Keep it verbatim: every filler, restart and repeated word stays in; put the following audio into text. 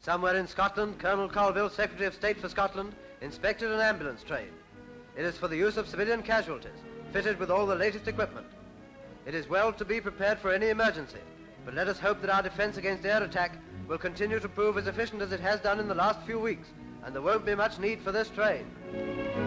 Somewhere in Scotland, Colonel Colville, Secretary of State for Scotland, inspected an ambulance train. It is for the use of civilian casualties, fitted with all the latest equipment. It is well to be prepared for any emergency, but let us hope that our defense against air attack will continue to prove as efficient as it has done in the last few weeks, and there won't be much need for this train.